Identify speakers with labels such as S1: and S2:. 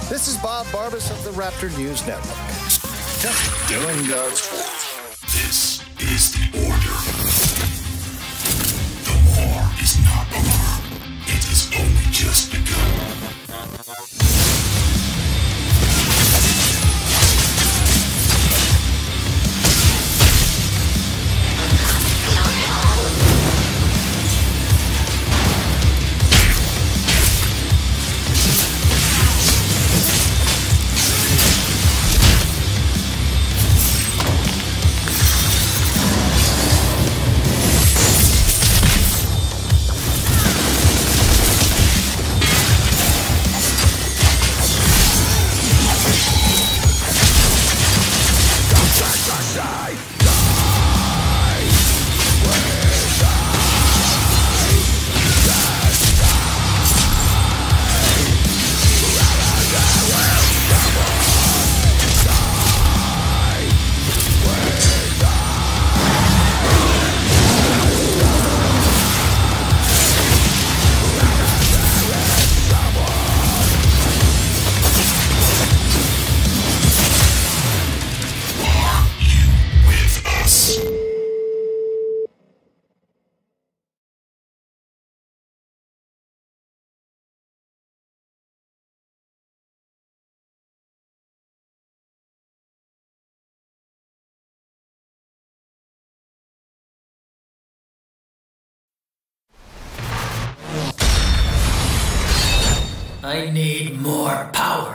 S1: This is Bob Barbas of the Raptor News Network. Just doing God's work.
S2: This is the order. The war is not over. It has only just begun.
S3: I need more power.